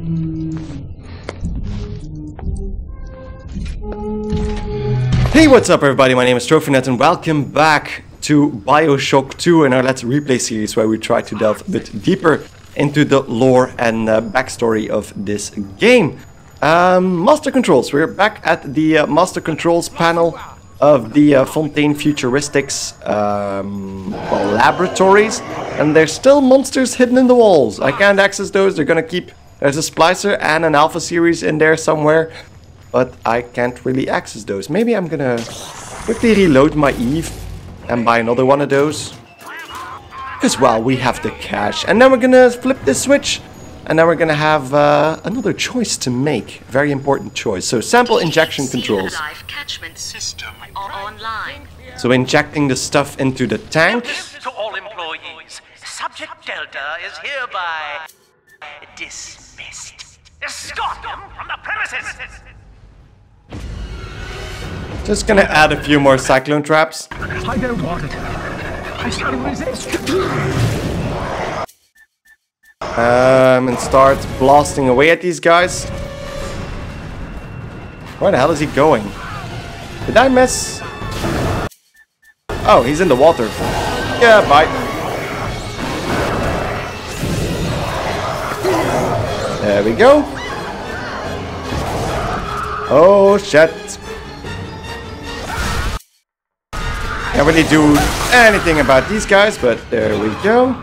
Hey, what's up everybody, my name is Trophynet and welcome back to Bioshock 2 in our Let's Replay series, where we try to delve a bit deeper into the lore and backstory of this game. Master Controls, we're back at the Master Controls panel of the Fontaine Futuristics laboratories, and there's still monsters hidden in the walls. I can't access those, they're gonna keep... There's a splicer and an alpha series in there somewhere, but I can't really access those. Maybe I'm gonna quickly reload my Eve and buy another one of those. Because, well, we have the cash. And then we're gonna flip this switch. And then we're gonna have another choice to make. Very important choice. So, sample injection controls. So, injecting the stuff into the tank. To all employees, Subject Delta is hereby dismissed. Escort them from the premises! Just gonna add a few more cyclone traps. I don't want it. I shall resist. And start blasting away at these guys. Where the hell is he going? Did I miss? Oh, he's in the water. Yeah, bye. There we go. Oh, shit. Can't really do anything about these guys, but there we go.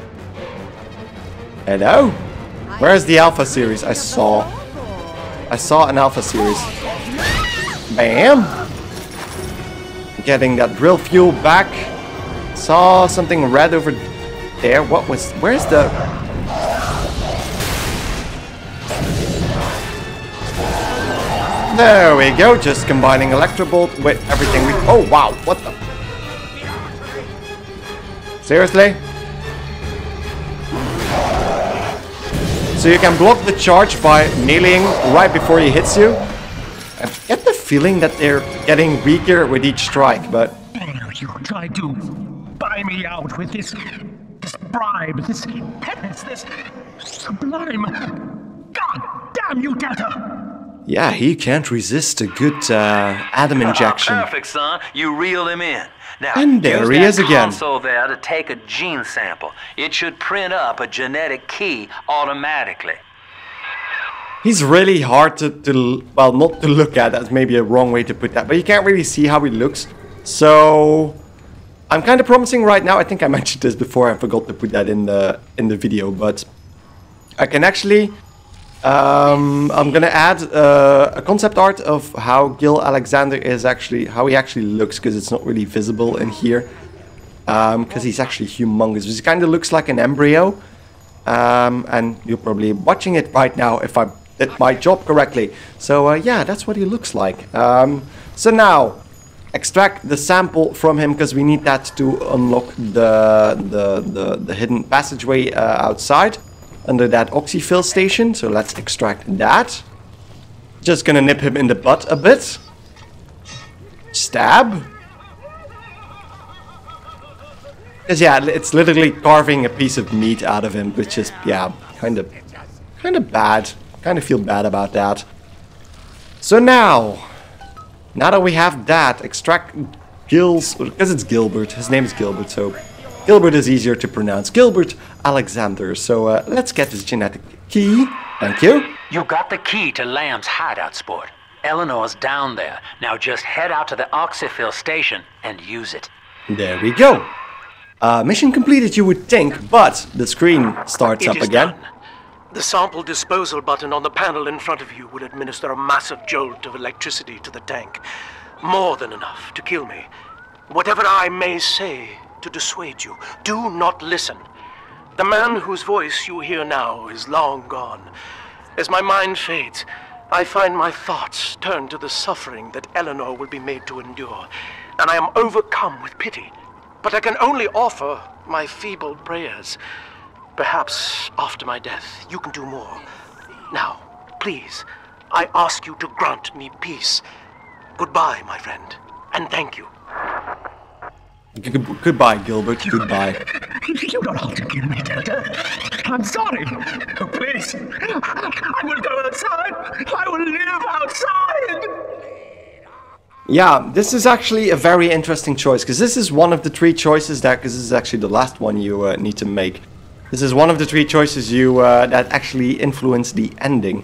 Hello? Where's the Alpha series? I saw an Alpha series. Bam! Getting that drill fuel back. Saw something red over there. Where's the... There we go, just combining Electrobolt with everything we... Oh wow, what the... Seriously? So you can block the charge by meleeing right before he hits you? I get the feeling that they're getting weaker with each strike, but... You tried to buy me out with this bribe, this penance, this sublime... God damn you, Delta! Yeah, he can't resist a good Adam injection. Perfect, son. You reel him in. Now, and there he is again. Console there to take a gene sample. It should print up a genetic key automatically. He's really hard to well, not to look at. That's maybe a wrong way to put that, but you can't really see how he looks. So I'm kind of promising right now. I think I mentioned this before. I forgot to put that in the video, but I can actually. I'm gonna add a concept art of how Gil Alexander is actually, how he actually looks, because it's not really visible in here. Because he's actually humongous. He kind of looks like an embryo. And you're probably watching it right now if I did my job correctly. So yeah, that's what he looks like. So now, extract the sample from him, because we need that to unlock the hidden passageway outside. Under that oxyfill station, so let's extract that. Just gonna nip him in the butt a bit. Stab. Because yeah, it's literally carving a piece of meat out of him, which is, yeah, kind of bad. Kind of feel bad about that. So now that we have that, extract Gil's, because it's Gilbert, his name is Gilbert, so Gilbert is easier to pronounce. Gilbert Alexander. So let's get this genetic key. Thank you. You got the key to Lamb's hideout, sport. Eleanor's down there. Now just head out to the oxyfill station and use it. There we go. Mission completed, you would think, but the screen starts up again. Done. The sample disposal button on the panel in front of you will administer a massive jolt of electricity to the tank. More than enough to kill me. Whatever I may say to dissuade you, do not listen. The man whose voice you hear now is long gone. As my mind fades, I find my thoughts turn to the suffering that Eleanor will be made to endure, and I am overcome with pity. But I can only offer my feeble prayers. Perhaps after my death, you can do more. Now, please, I ask you to grant me peace. Goodbye, my friend, and thank you. Goodbye, Gilbert. Goodbye. You don't have to kill me, Delta. I'm sorry. Oh, please. I will go outside. I will live outside. Yeah, this is actually a very interesting choice, because this is one of the 3 choices that, because this is actually the last one you need to make. This is one of the 3 choices you that actually influence the ending.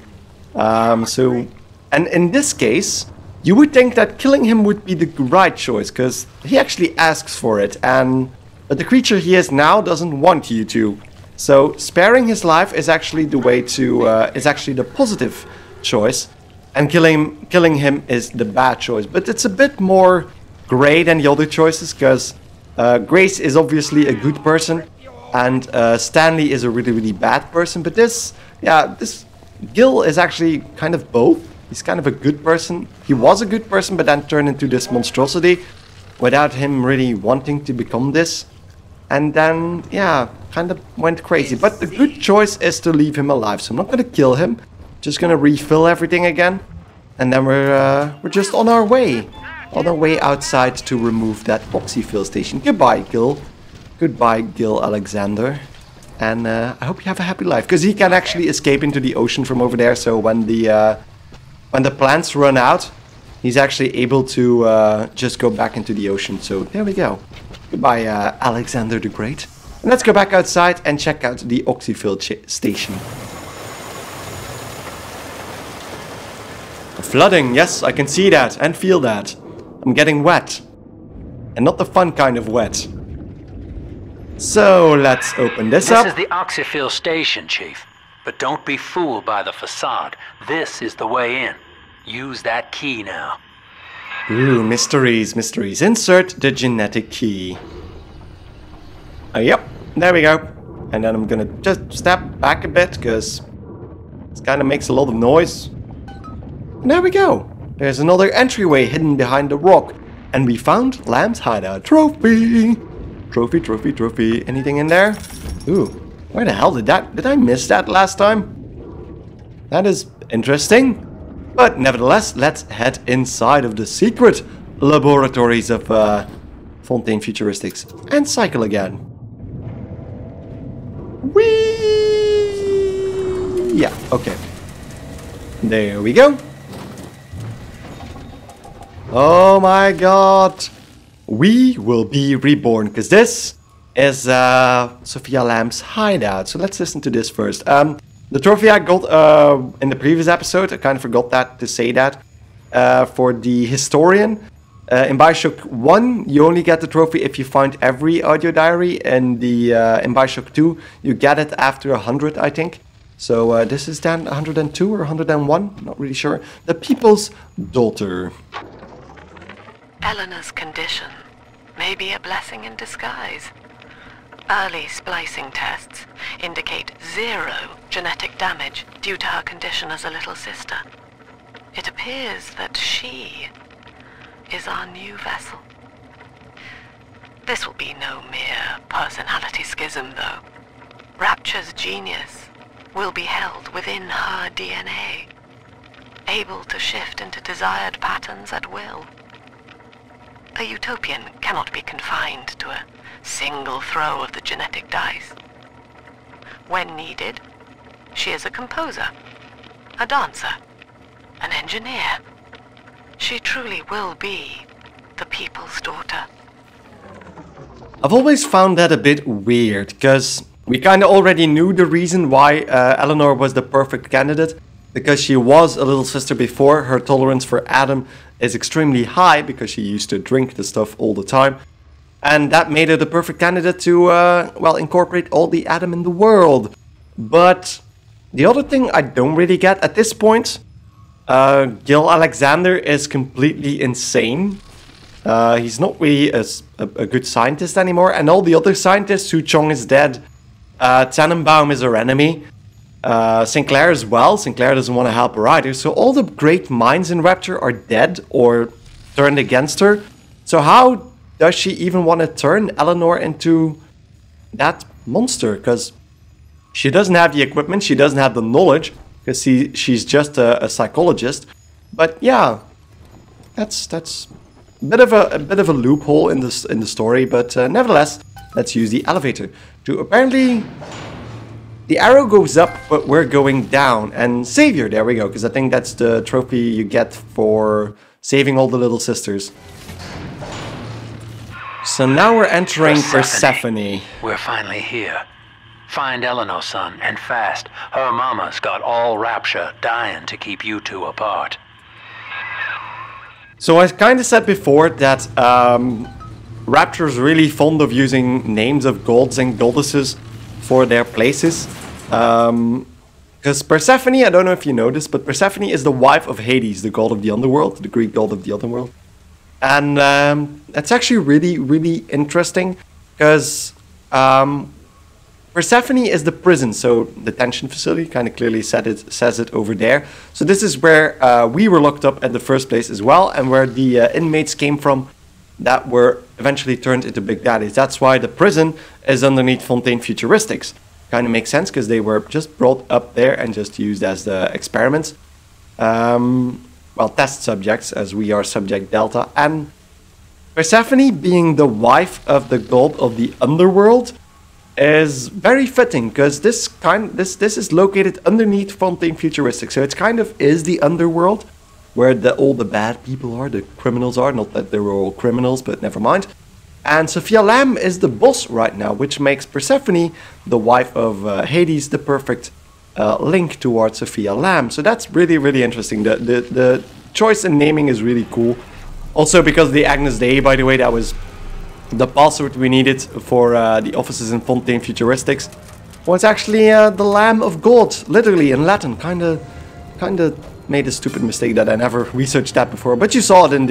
And in this case, you would think that killing him would be the right choice, because he actually asks for it, but the creature he is now doesn't want you to. So sparing his life is actually the way to, is actually the positive choice. And killing him is the bad choice. But it's a bit more grey than the other choices, because Grace is obviously a good person, and Stanley is a really, really bad person. But this Gil is actually kind of both. He's kind of a good person. He was a good person, but then turned into this monstrosity without him really wanting to become this. And then, yeah, kind of went crazy. But the good choice is to leave him alive. So I'm not going to kill him. Just gonna refill everything again, and then we're just on our way outside to remove that oxyfill station. Goodbye, Gil. Goodbye, Gil Alexander. And I hope you have a happy life, because he can actually escape into the ocean from over there. So when the plants run out, he's actually able to just go back into the ocean. So there we go. Goodbye, Alexander the Great. And let's go back outside and check out the oxyfill station. Flooding, yes, I can see that and feel that. I'm getting wet. And not the fun kind of wet. So, let's open this up. This is the oxyfill station, Chief. But don't be fooled by the facade. This is the way in. Use that key now. Ooh, mysteries, mysteries. Insert the genetic key. Yep, there we go. And then I'm gonna just step back a bit, because this kind of makes a lot of noise. And there we go. There's another entryway hidden behind the rock. And we found Lamb's hideout. Trophy! Trophy, trophy, trophy. Anything in there? Ooh, where the hell did I miss that last time? That is interesting. But nevertheless, let's head inside of the secret laboratories of Fontaine Futuristics. And cycle again. Whee! Yeah, okay. There we go. Oh my god. We will be reborn, because this is Sofia Lamb's hideout. So let's listen to this first. The trophy I got in the previous episode, I kind of forgot to say that, for the historian. In Bioshock 1, you only get the trophy if you find every audio diary, and in Bioshock 2, you get it after 100, I think. So this is then 102 or 101, not really sure. The People's Daughter. Eleanor's condition may be a blessing in disguise. Early splicing tests indicate 0 genetic damage due to her condition as a little sister. It appears that she is our new vessel. This will be no mere personality schism, though. Rapture's genius will be held within her DNA, able to shift into desired patterns at will. A utopian cannot be confined to a single throw of the genetic dice. When needed, she is a composer, a dancer, an engineer. She truly will be the people's daughter. I've always found that a bit weird, because we kind of already knew the reason why Eleanor was the perfect candidate, because she was a little sister before. Her tolerance for Adam is extremely high, because she used to drink the stuff all the time. And that made her the perfect candidate to, well, incorporate all the Adam in the world. But the other thing I don't really get at this point, Gil Alexander is completely insane. He's not really a good scientist anymore. And all the other scientists, Su Chong is dead. Tannenbaum is her enemy. Sinclair as well. Sinclair doesn't want to help her either. So all the great minds in Rapture are dead or turned against her. So how does she even want to turn Eleanor into that monster? Because she doesn't have the equipment. She doesn't have the knowledge. Because she's just a psychologist. But yeah, that's a bit of a loophole in the story. But nevertheless, let's use the elevator to apparently... The arrow goes up, but we're going down. And Savior, there we go, because I think that's the trophy you get for saving all the little sisters. So now we're entering Persephone. We're finally here. Find Eleanor, son, and fast. Her mama's got all Rapture dying to keep you two apart. So I kind of said before that Rapture's really fond of using names of gods and goddesses for their places. Because Persephone, I don't know if you know this, but Persephone is the wife of Hades, the god of the underworld, the Greek god of the underworld. And that's actually really, really interesting, because Persephone is the prison, so detention facility, kind of clearly says it over there. So this is where we were locked up at the first place as well, and where the inmates came from that were eventually turned into Big Daddies. That's why the prison is underneath Fontaine Futuristics. Kind of makes sense, because they were just brought up there and just used as the experiments. Well, test subjects, as we are subject Delta. And Persephone, being the wife of the god of the underworld, is very fitting, because this is located underneath Fontaine Futuristics. So it kind of is the underworld, where all the bad people are, the criminals are. Not that they were all criminals, but never mind. And Sophia Lamb is the boss right now, which makes Persephone, the wife of Hades, the perfect link towards Sophia Lamb. So that's really, really interesting. The choice in naming is really cool. Also because the Agnus Dei, by the way, that was the password we needed for the offices in Fontaine Futuristics, was actually the Lamb of God, literally in Latin. Kinda made a stupid mistake that I never researched that before, but you saw it in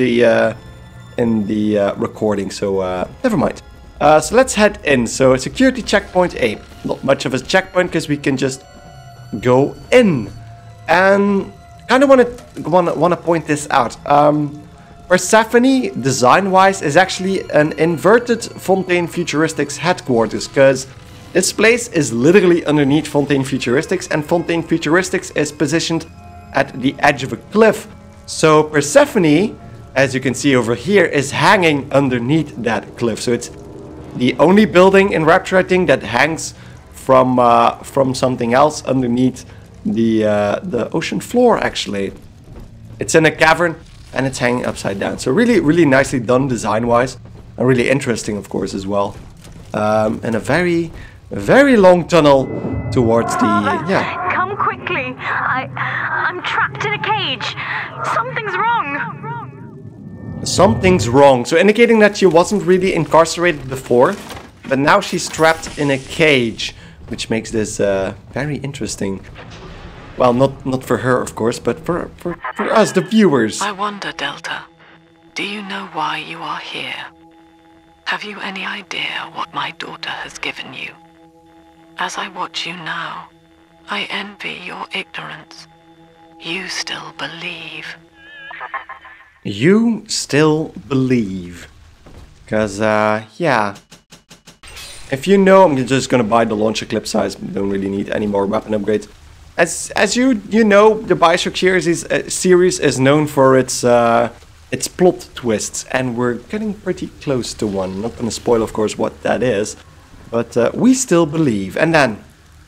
the recording, so never mind. So let's head in. So security checkpoint A. Not much of a checkpoint, because we can just go in. And kind of want to point this out. Persephone, design-wise, is actually an inverted Fontaine Futuristics headquarters, because this place is literally underneath Fontaine Futuristics, and Fontaine Futuristics is positioned at the edge of a cliff. So Persephone, as you can see over here, is hanging underneath that cliff. So it's the only building in Rapture, I think, that hangs from something else underneath the ocean floor, actually. It's in a cavern, and it's hanging upside down. So really, really nicely done design-wise. And really interesting, of course, as well. And a very, very long tunnel towards the... yeah. Come quickly. I'm trapped in a cage. Something's wrong. Something's wrong. So indicating that she wasn't really incarcerated before. But now she's trapped in a cage. Which makes this very interesting. Well, not for her, of course, but for us, the viewers. I wonder, Delta, do you know why you are here? Have you any idea what my daughter has given you? As I watch you now, I envy your ignorance. You still believe. You still believe. Because, yeah. If you know, I'm just gonna buy the launcher clip size. Don't really need any more weapon upgrades. As you know, the Bioshock series is known for its plot twists, and we're getting pretty close to one. Not gonna spoil, of course, what that is, but we still believe. And then,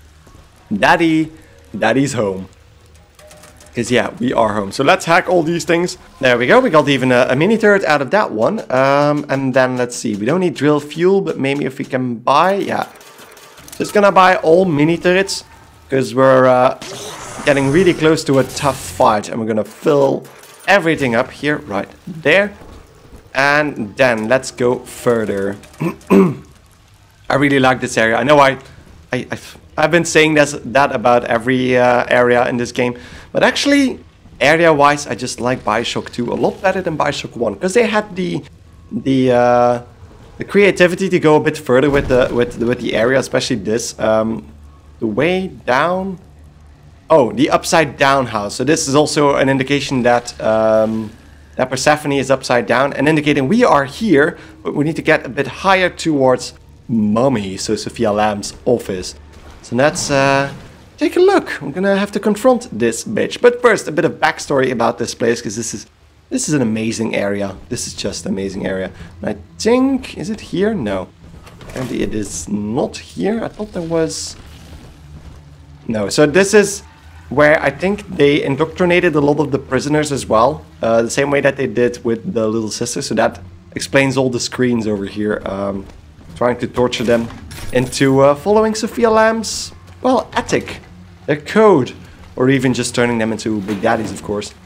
Daddy's home. Because yeah, we are home. So let's hack all these things. There we go. We got even a mini turret out of that one. And then let's see. We don't need drill fuel, but maybe if we can buy, yeah. Just gonna buy all mini turrets. Because we're getting really close to a tough fight. And we're going to fill everything up here, right there. And then let's go further. I really like this area. I know I've been saying that about every area in this game. But actually, area-wise, I just like Bioshock 2 a lot better than Bioshock 1. Because they had the creativity to go a bit further with the area, especially this. The way down... Oh, the upside down house. So this is also an indication that that Persephone is upside down. And indicating we are here, but we need to get a bit higher towards Mommy. So Sophia Lamb's office. So let's take a look. We're gonna have to confront this bitch. But first, a bit of backstory about this place. Because this is an amazing area. This is just an amazing area. And I think... Is it here? No. Apparently it is not here. I thought there was... No, so this is where I think they indoctrinated a lot of the prisoners as well. The same way that they did with the little sister. So that explains all the screens over here. Trying to torture them into following Sofia Lamb's, well, ethic. Their code. Or even just turning them into big daddies, of course.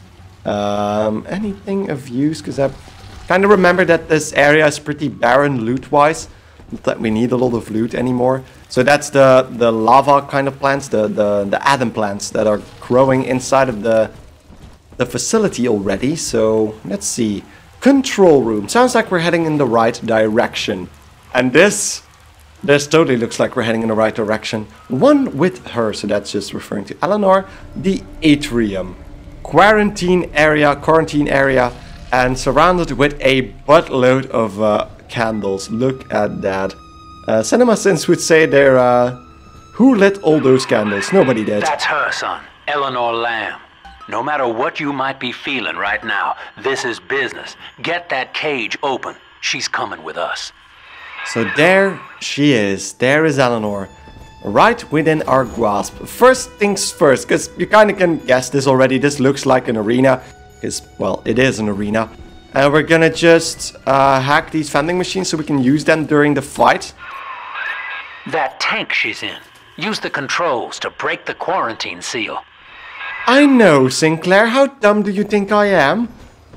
Anything of use? Because I kind of remember that this area is pretty barren loot-wise. Not that we need a lot of loot anymore. So that's the lava kind of plants, the Adam plants that are growing inside of the facility already. So let's see. Control room. Sounds like we're heading in the right direction. And this totally looks like we're heading in the right direction. One with her, so that's just referring to Eleanor. The atrium. Quarantine area, and surrounded with a buttload of candles. Look at that. CinemaSins would say they're, who lit all those candles? Nobody did. That's her, son. Eleanor Lamb. No matter what you might be feeling right now, this is business. Get that cage open. She's coming with us. So there she is. There is Eleanor. Right within our grasp. First things first, because you kind of can guess this already. This looks like an arena. Because, well, it is an arena. And we're gonna just hack these vending machines so we can use them during the fight. That tank she's in. Use the controls to break the quarantine seal. I know, Sinclair. How dumb do you think I am?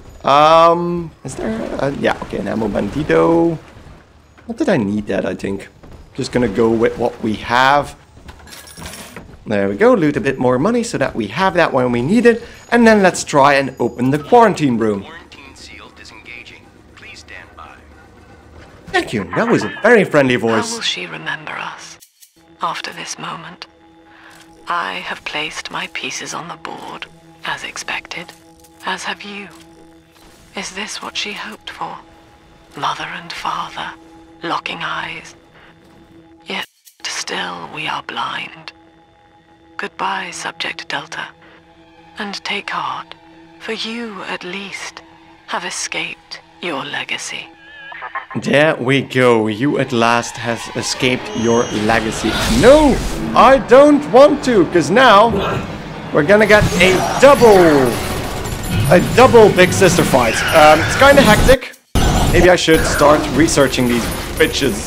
Is there... yeah, okay, an ammo bandito. Not that I need that, I think. Just gonna go with what we have. There we go, loot a bit more money so that we have that when we need it. And then let's try and open the quarantine room. Quarantine seal disengaging. Please stand by. Thank you, that was a very friendly How voice. will she remember us after this moment? I have placed my pieces on the board, as expected, as have you. Is this what she hoped for? Mother and father, locking eyes. Yet still we are blind. Goodbye, Subject Delta. And take heart, for you at least have escaped your legacy. There we go, you at last has escaped your legacy. No, I don't want to, because now we're gonna get a double Big Sister fight. It's kind of hectic. Maybe I should start researching these bitches.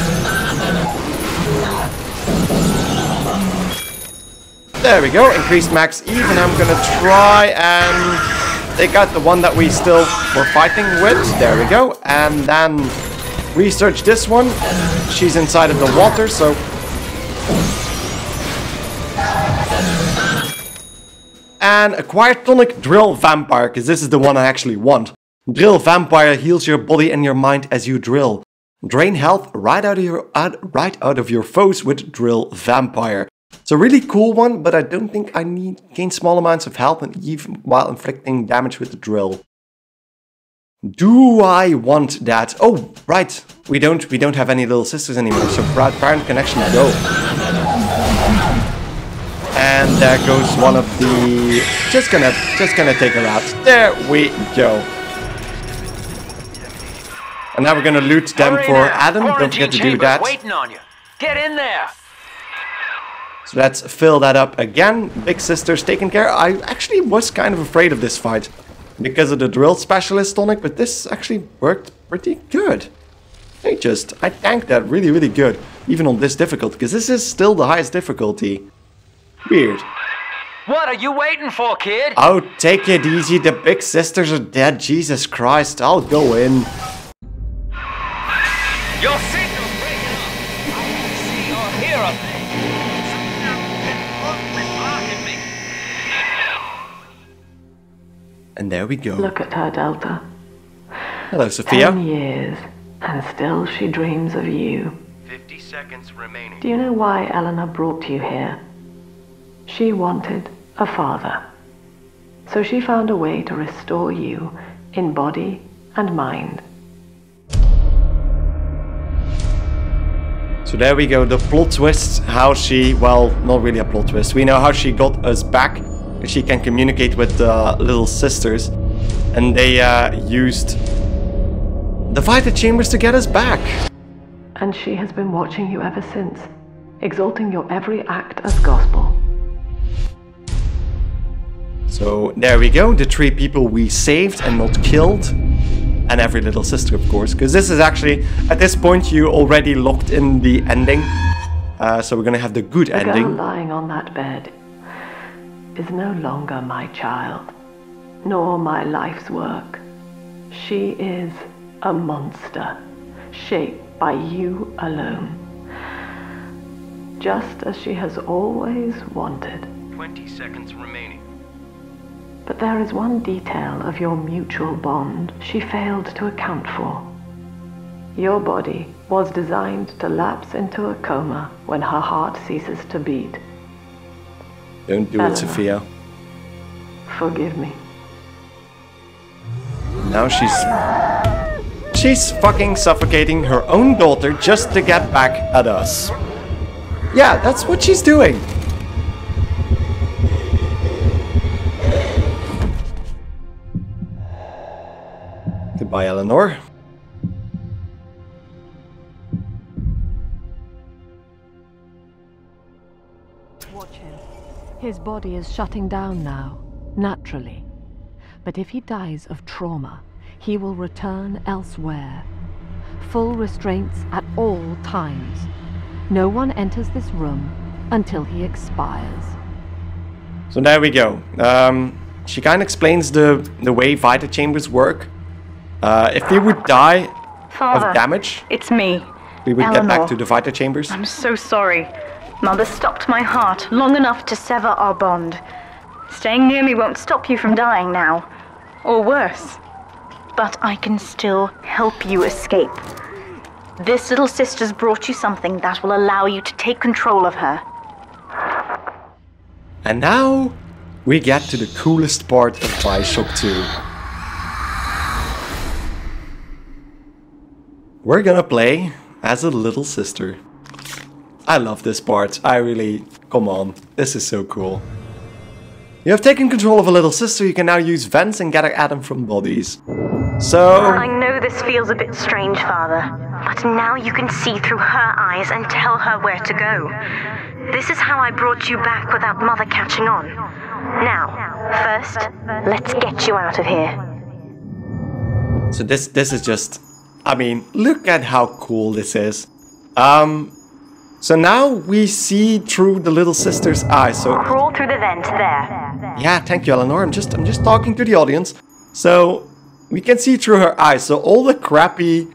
There we go, increased max even. I'm gonna try and take out the one that we still were fighting with. There we go. And then research this one. She's inside of the water, so... And acquire Tonic Drill Vampire, because this is the one I actually want. Drill Vampire heals your body and your mind as you drill. Drain health right out of your foes with Drill Vampire. It's a really cool one, but I don't think I need gain small amounts of health and even while inflicting damage with the drill. Do I want that? Oh, right. We don't have any little sisters anymore, so parent can actually go. And there goes one of the... Just gonna take her out. There we go. And now we're gonna loot them for Adam. Don't forget to do that. Waiting on you. Get in there. So let's fill that up again. Big Sister's taken care. I actually was kind of afraid of this fight because of the drill specialist tonic, but this actually worked pretty good. I tanked that really, really good, even on this difficulty, because this is still the highest difficulty. Weird. What are you waiting for, kid? Oh, take it easy. The Big Sisters are dead. Jesus Christ. I'll go in. Your signal's breaking up. I can see or hear a thing. And there we go. Look at her, Delta. Hello, Sophia. 10 years, and still she dreams of you. 50 seconds remaining. Do you know why Eleanor brought you here? She wanted a father. So she found a way to restore you in body and mind. So there we go, the plot twist, how she, well, not really a plot twist. We know how she got us back. She can communicate with the little sisters. And they used the Vita Chambers to get us back. and she has been watching you ever since, exalting your every act as gospel. So there we go, the 3 people we saved and not killed. And every little sister, of course, because this is actually, at this point, you already locked in the ending. So we're gonna have the good ending. The girl lying on that bed is no longer my child, nor my life's work. She is a monster, shaped by you alone. Just as she has always wanted. 20 seconds remaining. But there is one detail of your mutual bond she failed to account for. Your body was designed to lapse into a coma when her heart ceases to beat. Don't do it, Sofia. Forgive me. Now she's fucking suffocating her own daughter just to get back at us. Yeah, that's what she's doing. Goodbye, Eleanor. Watch him. His body is shutting down now, naturally. But if he dies of trauma, he will return elsewhere. Full restraints at all times. No one enters this room until he expires. So there we go. She kind of explains the way Vita Chambers work. If we would die Father, of damage, it's me. we would Eleanor. get back to the Vita Chambers. I'm so sorry. Mother stopped my heart long enough to sever our bond. Staying near me won't stop you from dying now. Or worse. But I can still help you escape. This little sister's brought you something that will allow you to take control of her. And now we get to the coolest part of Bioshock 2. We're gonna play as a little sister. I love this part. I really... Come on. This is so cool. You have taken control of a little sister. You can now use vents and gather Adam from bodies. So... I know this feels a bit strange, Father. But now you can see through her eyes and tell her where to go. This is how I brought you back without Mother catching on. Now, first, let's get you out of here. So this is just... I mean, look at how cool this is. So now we see through the little sister's eyes. So Crawl through the vent there. yeah, thank you, Eleanor. I'm just talking to the audience. So we can see through her eyes. So all the crappy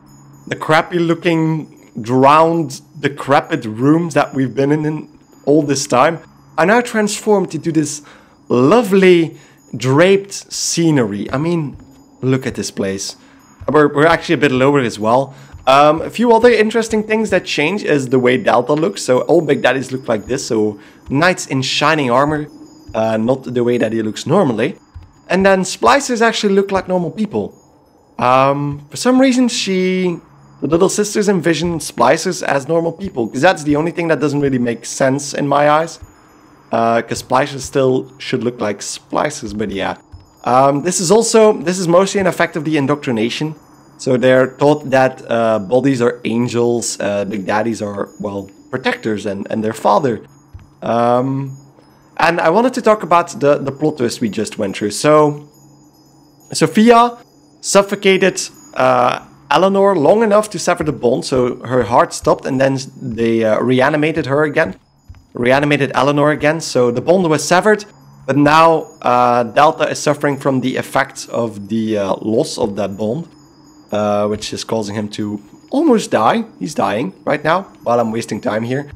looking, drowned, decrepit rooms that we've been in all this time are now transformed into this lovely draped scenery. I mean, look at this place. We're actually a bit lower as well. A few other interesting things that change is the way Delta looks. So all Big Daddies look like this. So knights in shining armor, not the way that he looks normally. And then splicers actually look like normal people. For some reason, the little sisters envision splicers as normal people, because that's the only thing that doesn't really make sense in my eyes. Because splicers still should look like splicers, but yeah. This is mostly an effect of the indoctrination. So they're taught that bodies are angels, Big Daddies are, well, protectors and their father. And I wanted to talk about the plot twist we just went through. So Sofia suffocated Eleanor long enough to sever the bond, so her heart stopped, and then they reanimated her again. Reanimated Eleanor again, so the bond was severed. But now Delta is suffering from the effects of the loss of that bond, which is causing him to almost die. He's dying right now while I'm wasting time here.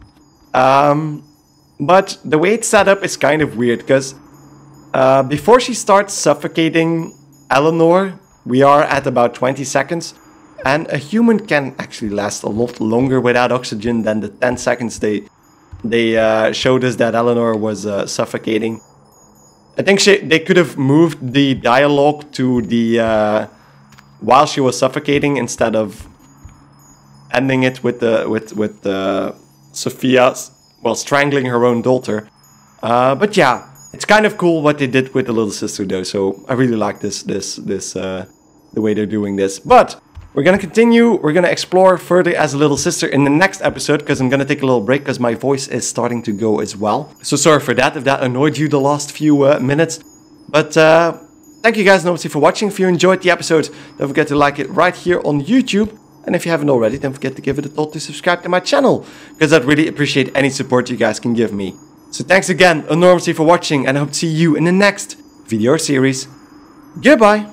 But the way it's set up is kind of weird, because before she starts suffocating Eleanor, we are at about 20 seconds. And a human can actually last a lot longer without oxygen than the 10 seconds they showed us that Eleanor was suffocating. I think they could have moved the dialogue to the while she was suffocating instead of ending it with Sofia, well, strangling her own daughter. But yeah, it's kind of cool what they did with the little sister though. So I really like the way they're doing this. But We're going to continue. We're going to explore further as a little sister in the next episode, because I'm going to take a little break because my voice is starting to go as well. So sorry for that if that annoyed you the last few minutes. But thank you guys enormously for watching. If you enjoyed the episode, don't forget to like it right here on YouTube. And if you haven't already, don't forget to give it a thought to subscribe to my channel, because I'd really appreciate any support you guys can give me. So thanks again enormously for watching, and I hope to see you in the next video series. Goodbye!